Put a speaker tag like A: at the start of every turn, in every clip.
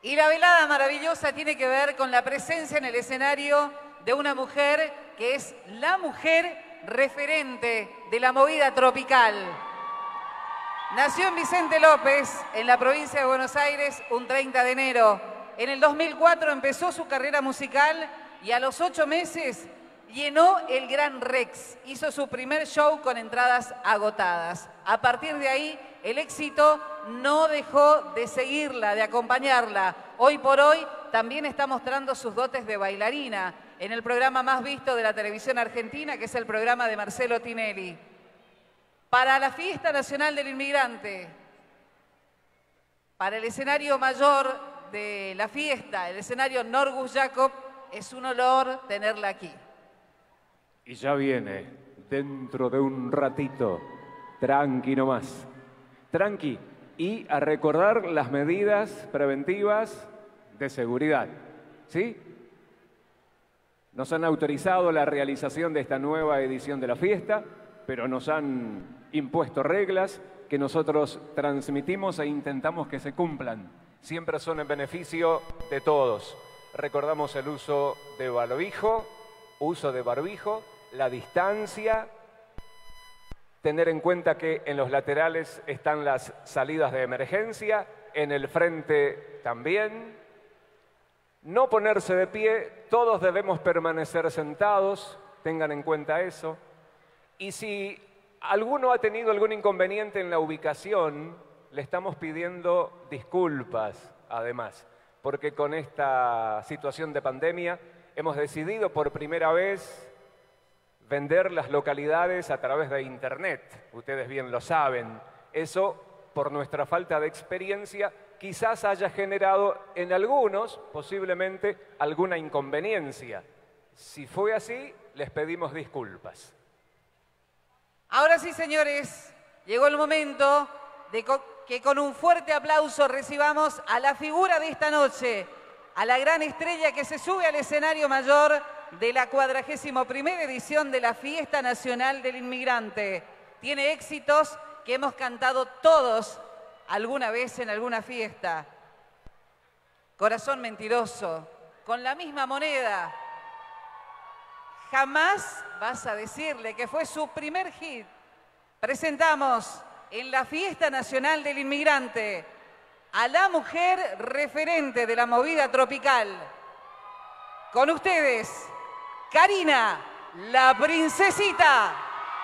A: Y la velada maravillosa tiene que ver con la presencia en el escenario de una mujer que es la mujer referente de la movida tropical. Nació en Vicente López, en la provincia de Buenos Aires, un 30 de enero. En el 2004 empezó su carrera musical y a los 8 meses llenó el Gran Rex. Hizo su primer show con entradas agotadas. A partir de ahí, el éxito no dejó de seguirla, de acompañarla. Hoy por hoy también está mostrando sus dotes de bailarina en el programa más visto de la televisión argentina, que es el programa de Marcelo Tinelli. Para la Fiesta Nacional del Inmigrante, para el escenario mayor de la fiesta, el escenario Norgus Jacob, es un honor tenerla aquí.
B: Y ya viene, dentro de un ratito, tranqui nomás, tranqui, y a recordar las medidas preventivas de seguridad, ¿sí? Nos han autorizado la realización de esta nueva edición de la fiesta, pero nos han impuesto reglas que nosotros transmitimos e intentamos que se cumplan. Siempre son en beneficio de todos. Recordamos el uso de barbijo, la distancia, tener en cuenta que en los laterales están las salidas de emergencia, en el frente también. No ponerse de pie, todos debemos permanecer sentados, tengan en cuenta eso. Y si alguno ha tenido algún inconveniente en la ubicación, le estamos pidiendo disculpas, además, porque con esta situación de pandemia hemos decidido por primera vez vender las localidades a través de Internet. Ustedes bien lo saben. Eso, por nuestra falta de experiencia, quizás haya generado en algunos, posiblemente, alguna inconveniencia. Si fue así, les pedimos disculpas.
A: Ahora sí, señores, llegó el momento de que con un fuerte aplauso recibamos a la figura de esta noche, a la gran estrella que se sube al escenario mayor de la 41ª edición de la Fiesta Nacional del Inmigrante. Tiene éxitos que hemos cantado todos alguna vez en alguna fiesta. Corazón mentiroso, con la misma moneda. Jamás vas a decirle que fue su primer hit. Presentamos en la Fiesta Nacional del Inmigrante a la mujer referente de la movida tropical. Con ustedes, Karina, la princesita.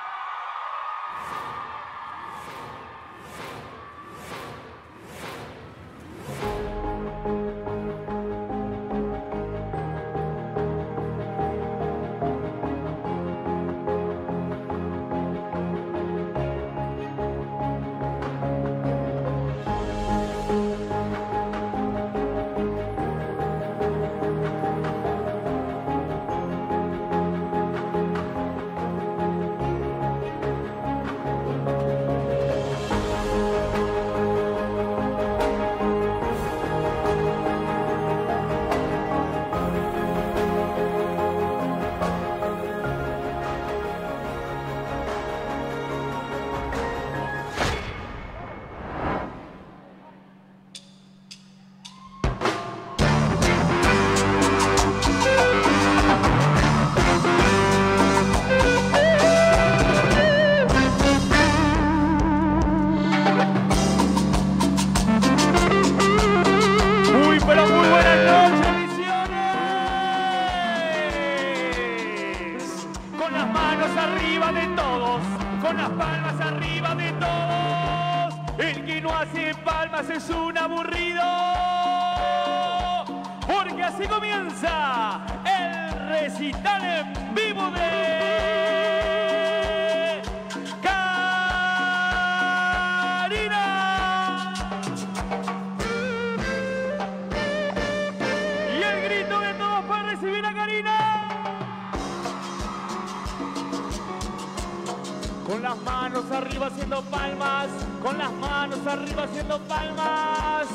C: Con las manos arriba haciendo palmas, con las manos arriba haciendo palmas.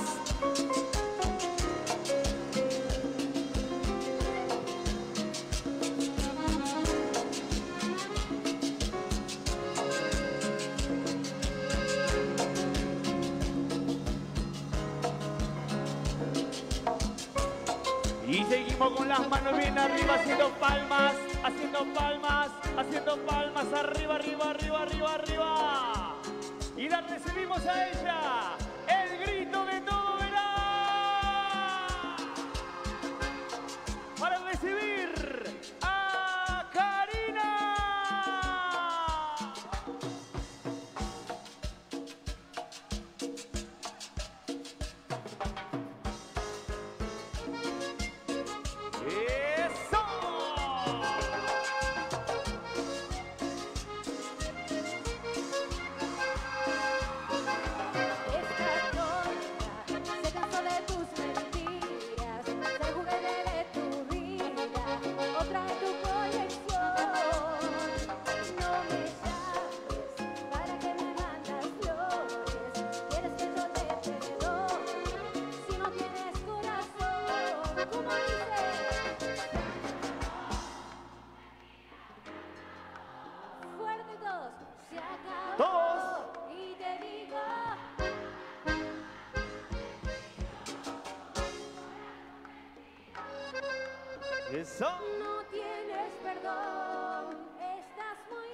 C: Y seguimos con las manos bien arriba, haciendo palmas, haciendo palmas, haciendo palmas, arriba, arriba, arriba, arriba, arriba. Y la recibimos a ella, el grito de todo verá. Para recibir a Karina. Eso.
D: No tienes perdón, estás muy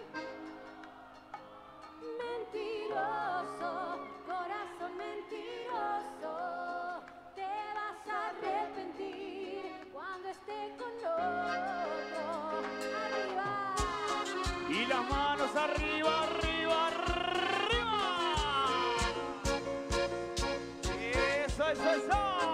D: mentiroso, corazón mentiroso. Te vas a arrepentir cuando esté con otro. Arriba.
C: Y las manos arriba, arriba, arriba. Eso, eso, eso.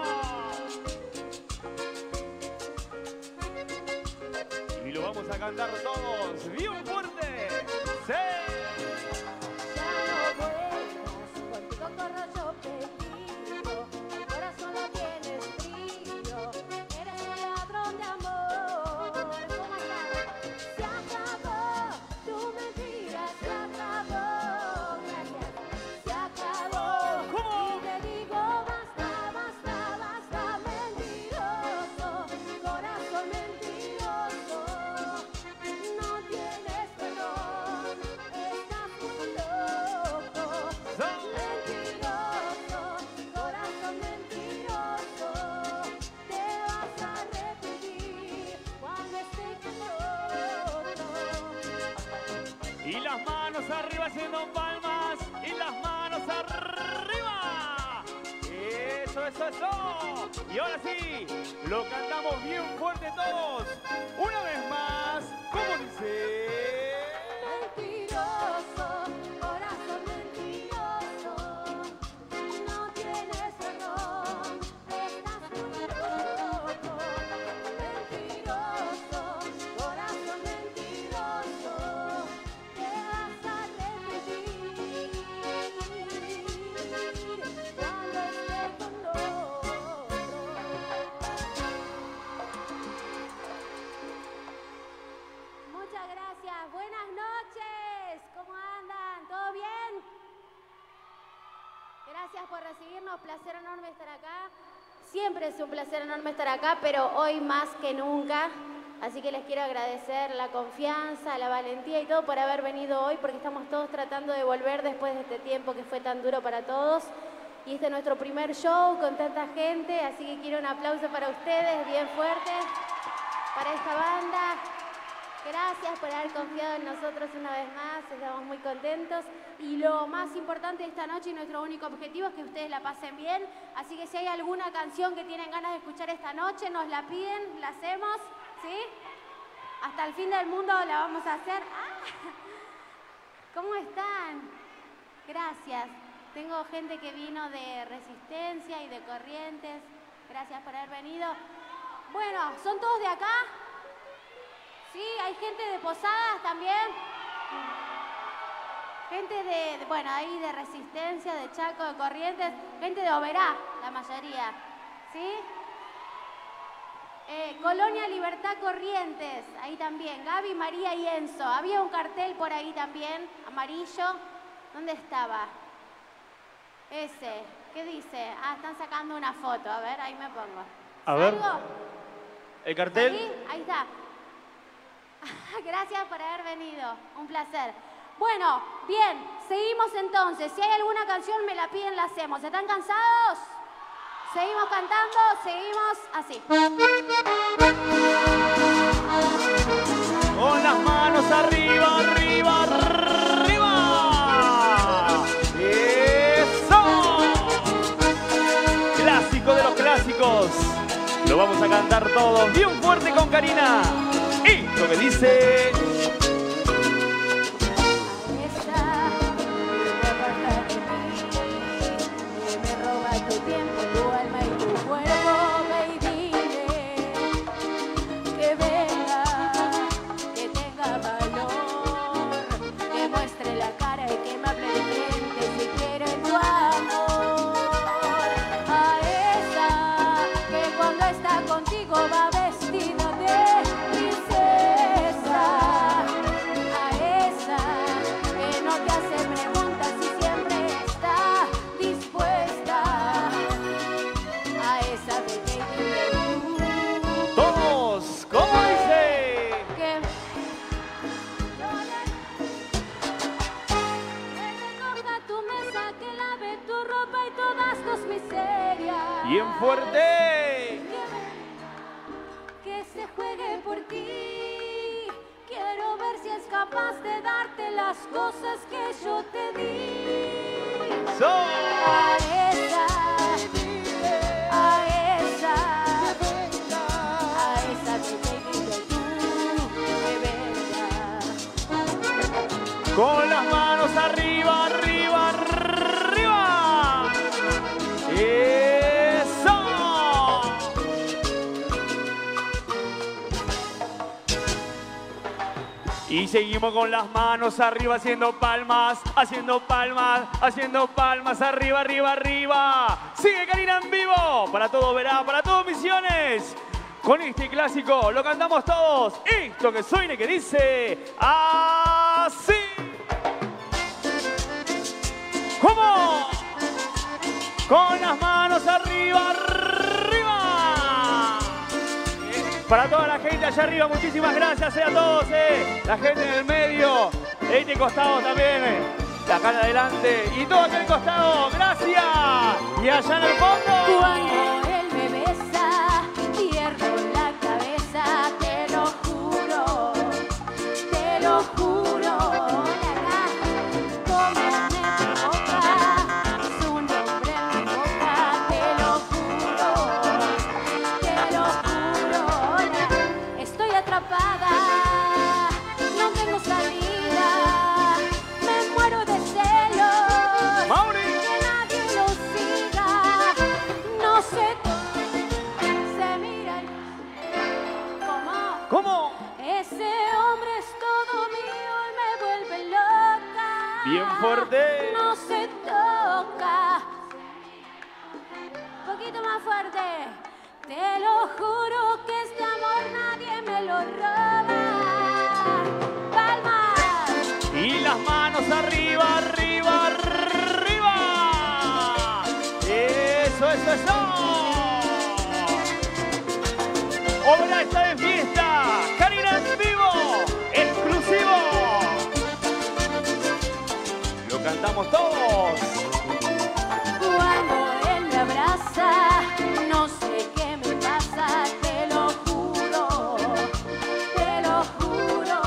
C: Y lo vamos a cantar todos bien fuerte. ¡Sí!
D: Ya no vuelvas, contigo corro yo peligro. El corazón lo tienes frío. Eres un ladrón de amor. ¿Cómo estás? Se acabó, tu mentira se acabó. Gracias, se acabó.
C: ¿Cómo?
D: Y te digo basta, basta, basta, mentiroso. Corazón mentiroso. No tienes perdón, estás muy loco. Mentiroso, corazón mentiroso. Te vas a arrepentir cuando esté con otro.
C: Y las manos arriba haciendo palmas. Y las manos arriba. Eso, eso, eso. Y ahora sí, lo cantamos bien fuerte todos. Una vez más, ¿cómo dice?
D: Mentiroso, corazón mentiroso. No tienes perdón, estás muy loco. Mentiroso, corazón mentiroso. Te vas a arrepentir cuando esté con otro. Muchas gracias. Buenas noches. ¿Cómo andan? ¿Todo bien? Gracias por recibirnos. Placer enorme estar acá. Siempre es un placer enorme estar acá, pero hoy más que nunca. Así que les quiero agradecer la confianza, la valentía y todo por haber venido hoy, porque estamos todos tratando de volver después de este tiempo que fue tan duro para todos. Y este es nuestro primer show con tanta gente, así que quiero un aplauso para ustedes, bien fuerte, para esta banda. Gracias por haber confiado en nosotros una vez más, estamos muy contentos. Y lo más importante de esta noche y nuestro único objetivo es que ustedes la pasen bien. Así que si hay alguna canción que tienen ganas de escuchar esta noche, nos la piden, la hacemos, ¿sí? Hasta el fin del mundo la vamos a hacer. ¡Ah! ¿Cómo están? Gracias. Tengo gente que vino de Resistencia y de Corrientes. Gracias por haber venido. Bueno, ¿son todos de acá? Sí, hay gente de Posadas también. Gente de, bueno, ahí de Resistencia, de Chaco, de Corrientes. Gente de Oberá, la mayoría. ¿Sí? Colonia Libertad Corrientes, ahí también. Gaby, María y Enzo. Había un cartel por ahí también, amarillo. ¿Dónde estaba? Ese. ¿Qué dice? Ah, están sacando una foto. A ver, ahí me pongo.
C: A ver.
D: ¿Salgo?
C: ¿El cartel?
D: ¿Aquí? Ahí está. Gracias por haber venido. Un placer. Bueno, bien, seguimos entonces. Si hay alguna canción, me la piden, la hacemos. ¿Están cansados? Seguimos cantando, seguimos así.
C: Con las manos arriba, arriba, arriba. ¡Eso! Clásico de los clásicos. Lo vamos a cantar todos bien fuerte con Karina. Y lo que dice... Bien fuerte.
D: Que se juegue por ti. Quiero ver si es capaz de darte las cosas que yo te di. A esa baby tú que venga.
C: Con las manos arriba, arriba, arriba. ¡Eso! Y seguimos con las manos arriba haciendo palmas, haciendo palmas, haciendo palmas, arriba, arriba, arriba. Sigue Karina en vivo, para todo verá, para todos Misiones. Con este clásico lo cantamos todos. Esto que suene que dice así. ¿Cómo? Con las manos arriba, arriba. Para toda la gente allá arriba, muchísimas gracias a todos. La gente en el medio, de este costado también, de acá en adelante. Y todo aquel costado, gracias. Y allá en el fondo.
D: Cuando él me besa, pierdo la cabeza, te lo juro, te lo juro. No tengo salida, me muero de celos.
C: Mauri.
D: Que nadie lo siga, no sé, se mira.
C: ¿Cómo?
D: Ese hombre es todo mío y me vuelve loca.
C: Bien fuerte.
D: No se toca. Un poquito más fuerte. Te lo juro que este amor nadie me lo roba. Palmas.
C: Y las manos arriba, arriba, arriba. Eso, eso, eso. Obra está de fiesta. Karina en vivo. Exclusivo. Lo cantamos todos.
D: Cuando él me abraza, no sé qué me pasa, te lo juro, te lo juro.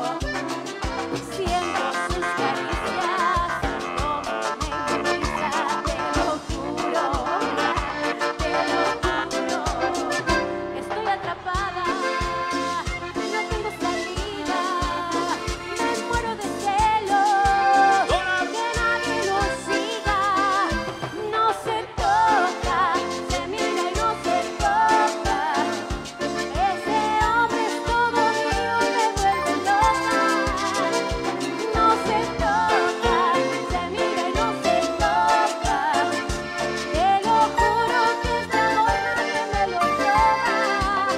D: Siento sus caricias, no me hipnotiza, te lo juro, te lo juro. Estoy atrapada, no tengo salida, me muero de celos. Que nadie lo siga, no se toca, se mira y no se toca. Ese hombre es todo mío y me vuelve loca. No se toca, se mira y no se toca. Te lo juro que este amor nadie me lo roba.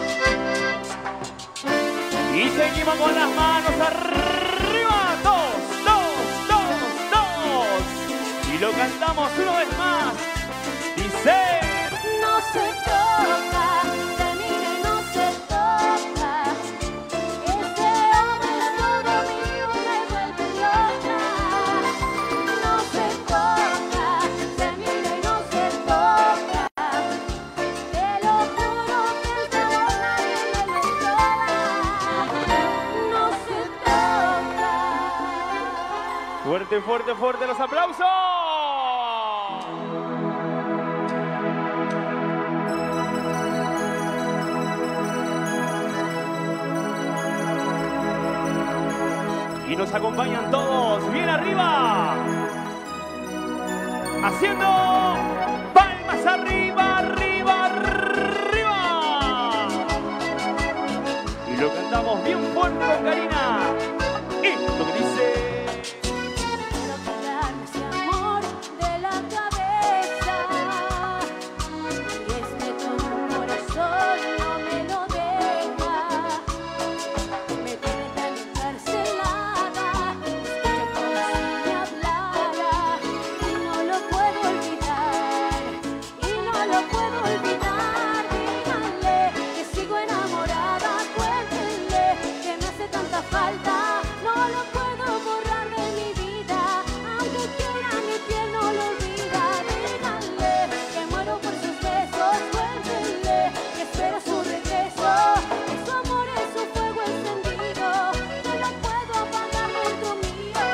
C: Y seguimos con las manos arriba. Dos, dos, dos, dos. Y lo cantamos una vez más. Dice...
D: No se toca, se mira y no se toca. Ese hombre es todo mío y me vuelve loca. No se toca, se mira y no se toca.
C: Fuerte, fuerte, fuerte los aplausos. Y nos acompañan todos bien arriba. Haciendo palmas arriba, arriba, arriba. Y lo cantamos bien fuerte con Karina. Esto que dice...
D: Quiero quitarme ese amor de la cabeza. Y es que todo el corazón no me lo deja. Me tiene tan encarcelada. Escucha como si me hablara. Y no lo puedo olvidar. Y no lo puedo olvidar. Díganle que sigo enamorada. Cuéntenle que me hace tanta falta. No lo puedo borrar de mi vida, aunque quiera mi piel no lo olvida. Díganle que muero por sus besos, cuéntenle que espero su regreso. Que su amor es un fuego encendido, que no puedo apagar dentro mío.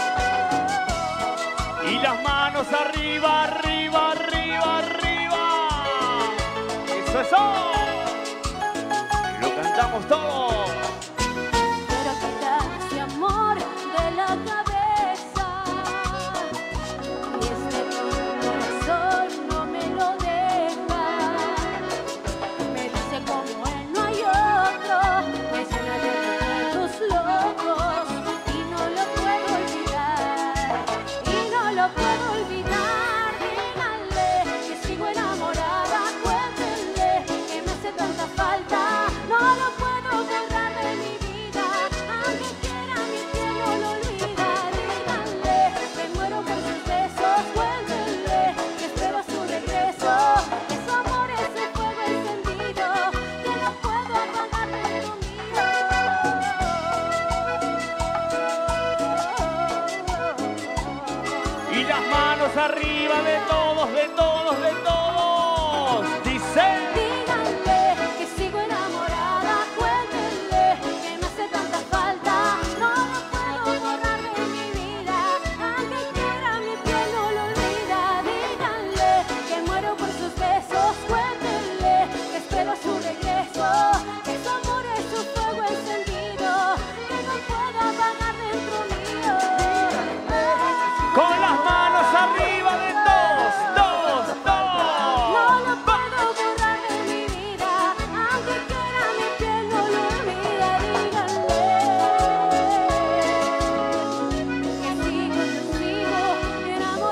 C: Y las manos arriba, arriba, arriba, arriba. Eso, eso. Y lo cantamos todos.
D: Quiero quitar ese amor de la cabeza. Y es que todo el corazón no me lo deja. Me dice como él no hay otro. Me llena de recuerdos locos. Y no lo puedo olvidar. Y no lo puedo olvidar. Díganle que sigo enamorada. Cuéntenle que me hace tanta falta. No lo puedo borrar de mi vida. Aunque quiera mi piel no lo olvida. Díganle que muero por sus besos. Cuéntenle que espero su regreso. Que su amor es un fuego encendido, que no puedo apagar dentro mío.
C: Y las manos arriba de todos, de todos, de todos. Dice...
D: Díganle que sigo enamorada. Cuéntenle que me hace tanta falta. No lo puedo borrar de mi vida. Aunque quiera mi piel no lo olvida. Díganle que muero por sus besos. Cuéntenle que espero su regreso. Que su amor es un fuego encendido, que no puedo apagar dentro mío.
C: Con las manos arriba de todos, todos, todos.
D: No lo puedo borrar de mi vida, aunque quiera mi piel no lo olvida. Díganle que sigo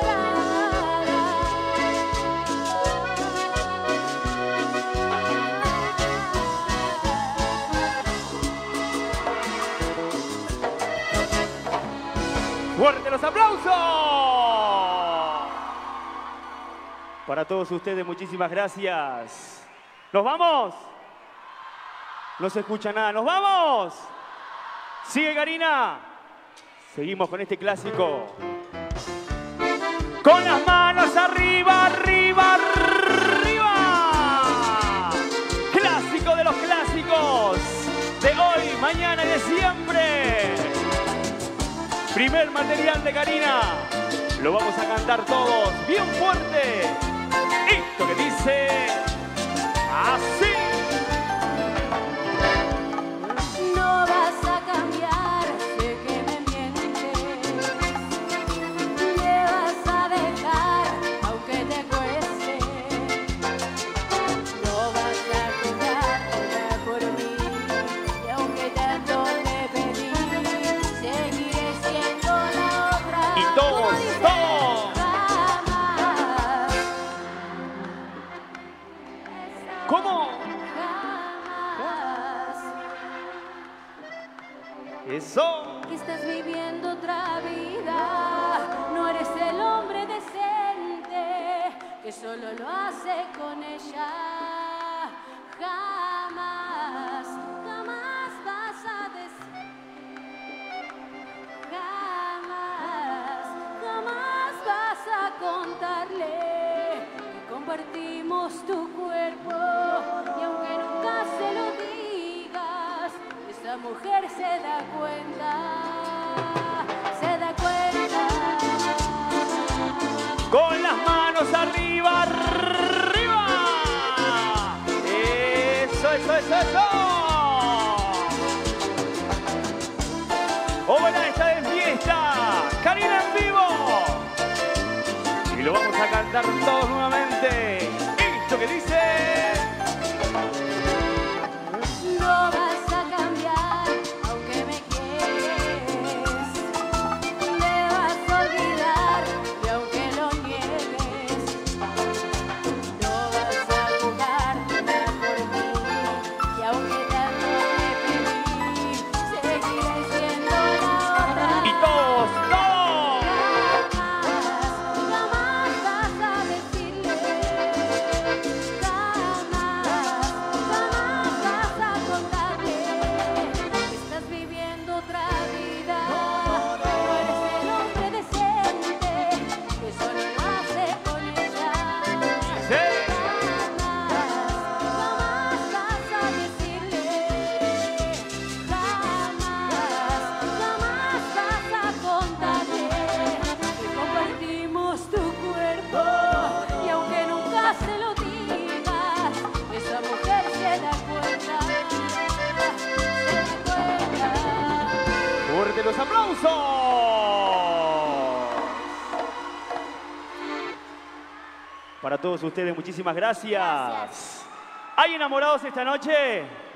D: enamorada.
C: ¡Fuerte los aplausos! Para todos ustedes, muchísimas gracias. ¿Nos vamos? No se escucha nada. ¿Nos vamos? ¿Sigue Karina? Seguimos con este clásico. Con las manos arriba, arriba, arriba. Clásico de los clásicos. De hoy, mañana y de siempre. Primer material de Karina. Lo vamos a cantar todos bien fuerte. Esto que dice así.
D: No vas a cambiar, sé que me mientes. Me vas a dejar, aunque te cueste. No vas a jugar por mí. Y aunque tanto te pedí, seguiré siendo la otra.
C: Y todos,
D: Como dice,
C: todos.
D: jamás.
C: ¿Cómo?
D: Jamás.
C: Eso.
D: Que estás viviendo otra vida, no eres el hombre decente que solo lo hace con ella. Jamás, jamás vas a decir, jamás, jamás vas a contarle que compartimos tu cuerpo, y aunque nunca se lo digas, esa mujer se da cuenta, se da cuenta.
C: eso, eso, eso. Hola, está de fiesta. Karina en vivo. Y lo vamos a cantar todos nuevamente. Esto que dice...
D: No vas a cambiar, aunque me quieres. Me vas a olvidar, y aunque lo niegues. No vas a jugar nada por mí, y aunque tanto te pedí, seguiré siendo la otra.
C: Y todos, todos.
D: Jamás vas a decirle, jamás vas a contarle que estás viviendo otra vida. No eres el hombre decente que solo lo hace con ella.
C: Sí.
D: Jamás vas a decirle, jamás vas a contarle que compartimos tu cuerpo. Y aunque nunca se lo digas, esa mujer se da cuenta,
C: Fuerte los aplausos. Para todos ustedes, muchísimas gracias.
D: Gracias.
C: ¿Hay enamorados esta noche?